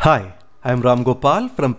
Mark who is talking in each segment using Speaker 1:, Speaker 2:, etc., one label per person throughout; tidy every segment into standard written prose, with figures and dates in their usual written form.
Speaker 1: Hi, I'm Ramgopal from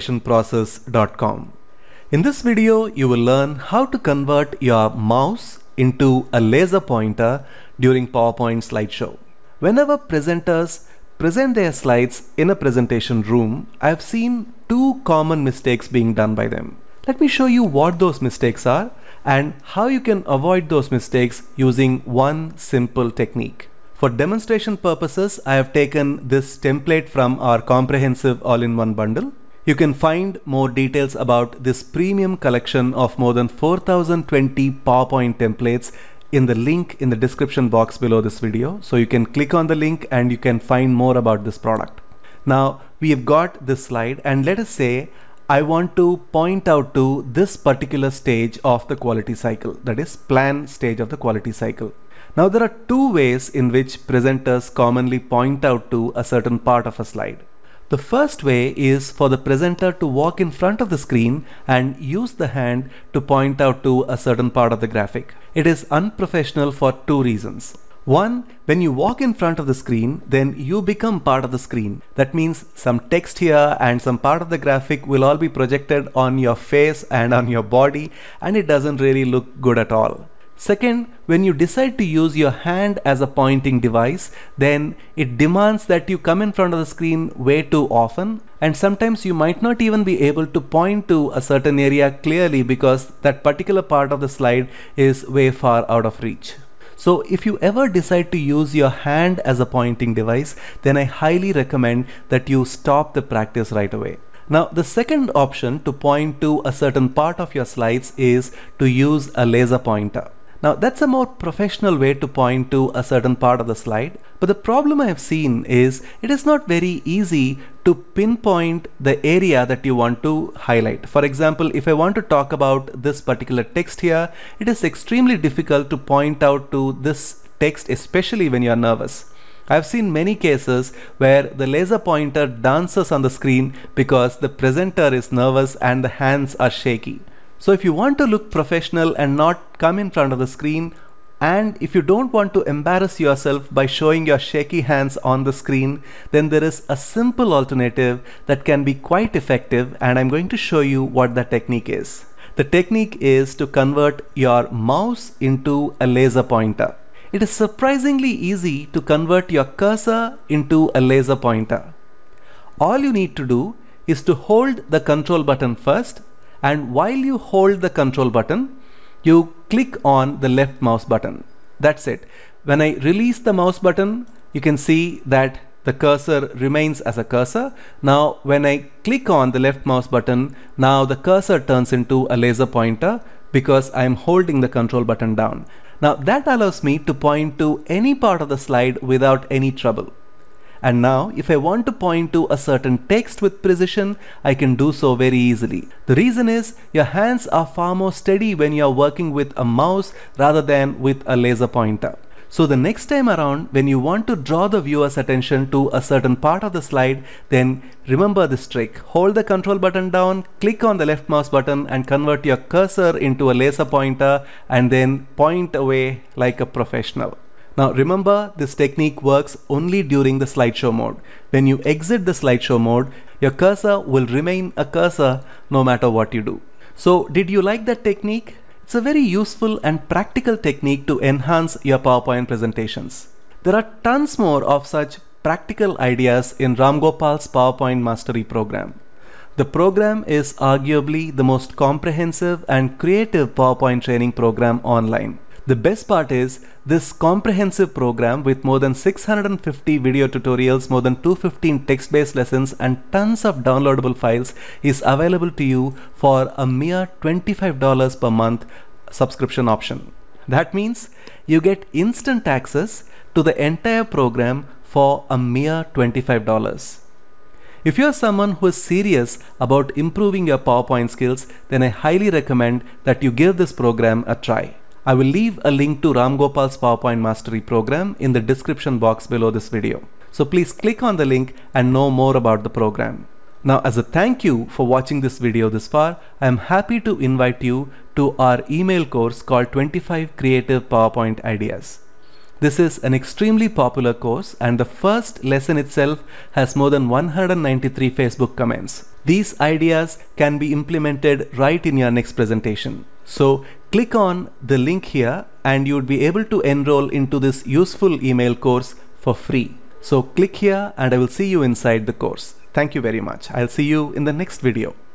Speaker 1: presentationprocess.com. In this video, you will learn how to convert your mouse into a laser pointer during PowerPoint Slideshow. Whenever presenters present their slides in a presentation room, I've seen two common mistakes being done by them. Let me show you what those mistakes are and how you can avoid those mistakes using one simple technique. For demonstration purposes, I have taken this template from our comprehensive all-in-one bundle. You can find more details about this premium collection of more than 4020 PowerPoint templates in the link in the description box below this video. So you can click on the link and you can find more about this product. Now we have got this slide, and let us say I want to point out to this particular stage of the quality cycle, that is plan stage of the quality cycle. Now there are two ways in which presenters commonly point out to a certain part of a slide. The first way is for the presenter to walk in front of the screen and use the hand to point out to a certain part of the graphic. It is unprofessional for two reasons. One, when you walk in front of the screen, then you become part of the screen. That means some text here and some part of the graphic will all be projected on your face and on your body, and it doesn't really look good at all. Second, when you decide to use your hand as a pointing device, then it demands that you come in front of the screen way too often, and sometimes you might not even be able to point to a certain area clearly because that particular part of the slide is way far out of reach. So if you ever decide to use your hand as a pointing device, then I highly recommend that you stop the practice right away. Now the second option to point to a certain part of your slides is to use a laser pointer. Now that's a more professional way to point to a certain part of the slide, but the problem I have seen is it is not very easy to pinpoint the area that you want to highlight. For example, if I want to talk about this particular text here, it is extremely difficult to point out to this text, especially when you are nervous. I've seen many cases where the laser pointer dances on the screen because the presenter is nervous and the hands are shaky. So if you want to look professional and not come in front of the screen, and if you don't want to embarrass yourself by showing your shaky hands on the screen, then there is a simple alternative that can be quite effective, and I'm going to show you what that technique is. The technique is to convert your mouse into a laser pointer. It is surprisingly easy to convert your cursor into a laser pointer. All you need to do is to hold the control button first, and while you hold the control button, you click on the left mouse button. That's it. When I release the mouse button, you can see that the cursor remains as a cursor. Now when I click on the left mouse button, now the cursor turns into a laser pointer because I am holding the control button down. Now that allows me to point to any part of the slide without any trouble. And now if I want to point to a certain text with precision, I can do so very easily. The reason is your hands are far more steady when you are working with a mouse rather than with a laser pointer. So the next time around when you want to draw the viewer's attention to a certain part of the slide, then remember this trick. Hold the control button down, click on the left mouse button and convert your cursor into a laser pointer, and then point away like a professional. Now remember, this technique works only during the slideshow mode. When you exit the slideshow mode, your cursor will remain a cursor no matter what you do. So did you like that technique? It's a very useful and practical technique to enhance your PowerPoint presentations. There are tons more of such practical ideas in Ramgopal's PowerPoint Mastery program. The program is arguably the most comprehensive and creative PowerPoint training program online. The best part is this comprehensive program with more than 650 video tutorials, more than 215 text-based lessons and tons of downloadable files is available to you for a mere $25 per month subscription option. That means you get instant access to the entire program for a mere $25. If you are someone who is serious about improving your PowerPoint skills, then I highly recommend that you give this program a try. I will leave a link to Ramgopal's PowerPoint Mastery program in the description box below this video. So please click on the link and know more about the program. Now as a thank you for watching this video this far, I am happy to invite you to our email course called 25 Creative PowerPoint Ideas. This is an extremely popular course, and the first lesson itself has more than 193 Facebook comments. These ideas can be implemented right in your next presentation. So click on the link here and you would be able to enroll into this useful email course for free. So click here and I will see you inside the course. Thank you very much. I'll see you in the next video.